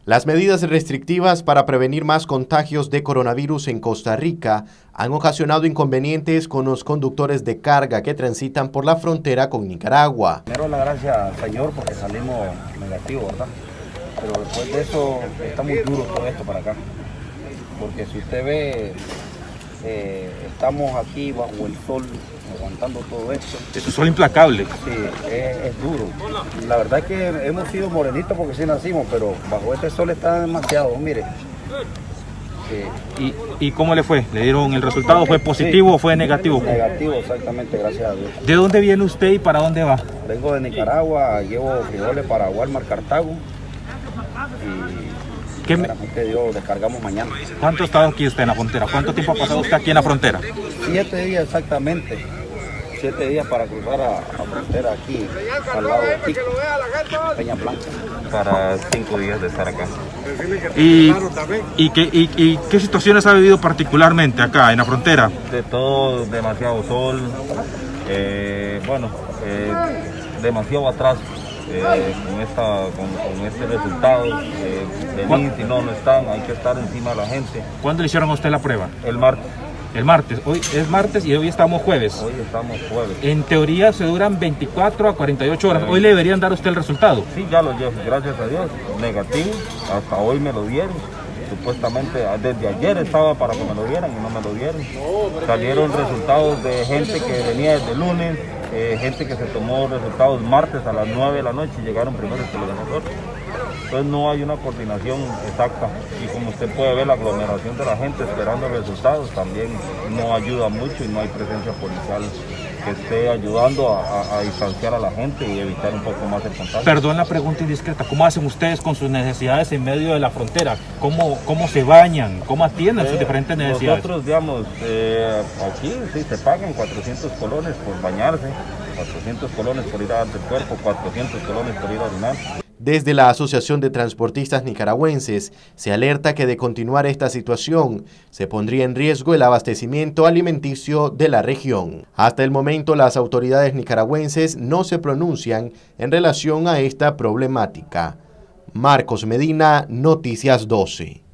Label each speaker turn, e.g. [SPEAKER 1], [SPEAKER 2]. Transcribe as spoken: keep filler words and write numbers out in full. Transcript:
[SPEAKER 1] Las medidas restrictivas para prevenir más contagios de coronavirus en Costa Rica han ocasionado inconvenientes con los conductores de carga que transitan por la frontera con Nicaragua.
[SPEAKER 2] Primero la gracia al Señor porque salimos negativos, ¿verdad? Pero después de eso está muy duro todo esto para acá. Porque si usted ve, eh, estamos aquí bajo el sol aguantando todo esto.
[SPEAKER 3] Eso es sol implacable.
[SPEAKER 2] Sí, es, es duro. La verdad es que hemos sido morenitos porque sí nacimos, pero bajo este sol está demasiado, mire.
[SPEAKER 3] Sí. ¿Y, ¿Y cómo le fue? ¿Le dieron el resultado? ¿Fue positivo sí, o fue negativo?
[SPEAKER 2] Negativo, exactamente, gracias a Dios.
[SPEAKER 3] ¿De dónde viene usted y para dónde va?
[SPEAKER 2] Vengo de Nicaragua, llevo frijoles para Walmart Cartago y
[SPEAKER 3] ¿Qué me...
[SPEAKER 2] Dios, descargamos mañana.
[SPEAKER 3] ¿Cuánto ha estado aquí usted en la frontera? ¿Cuánto tiempo ha pasado usted aquí en la frontera?
[SPEAKER 2] Siete días exactamente. Siete días para cruzar a la frontera aquí, al lado de aquí, Peña Blanca.
[SPEAKER 4] Para cinco días de estar acá.
[SPEAKER 3] ¿Y, y, qué, y, y qué situaciones ha vivido particularmente acá en la frontera?
[SPEAKER 4] De todo, demasiado sol, eh, bueno, eh, demasiado atraso. Eh, con, esta, con, con este resultado, eh, venir, si no, no están, hay que estar encima de la gente.
[SPEAKER 3] ¿Cuándo le hicieron a usted la prueba?
[SPEAKER 4] El martes.
[SPEAKER 3] El martes, hoy es martes y hoy estamos jueves.
[SPEAKER 4] Hoy estamos jueves.
[SPEAKER 3] En teoría se duran veinticuatro a cuarenta y ocho horas. Hoy le deberían dar a usted el resultado.
[SPEAKER 4] Sí, ya lo llevo, gracias a Dios. Negativo, hasta hoy me lo dieron. Supuestamente desde ayer estaba para que me lo dieran y no me lo dieron. Salieron resultados de gente que venía desde lunes, eh, gente que se tomó resultados martes a las nueve de la noche y llegaron primero que los de nosotros. Entonces no hay una coordinación exacta y como usted puede ver la aglomeración de la gente esperando resultados también no ayuda mucho y no hay presencia policial que esté ayudando a, a, a distanciar a la gente y evitar un poco más el contagio.
[SPEAKER 3] Perdón la pregunta indiscreta, ¿cómo hacen ustedes con sus necesidades en medio de la frontera? ¿Cómo, cómo se bañan? ¿Cómo atienden eh, sus diferentes necesidades?
[SPEAKER 4] Nosotros, digamos, eh, aquí sí se pagan cuatrocientos colones por bañarse, cuatrocientos colones por ir a dar el cuerpo, cuatrocientos colones por ir a orinar.
[SPEAKER 1] Desde la Asociación de Transportistas Nicaragüenses se alerta que de continuar esta situación se pondría en riesgo el abastecimiento alimenticio de la región. Hasta el momento las autoridades nicaragüenses no se pronuncian en relación a esta problemática. Marcos Medina, Noticias doce.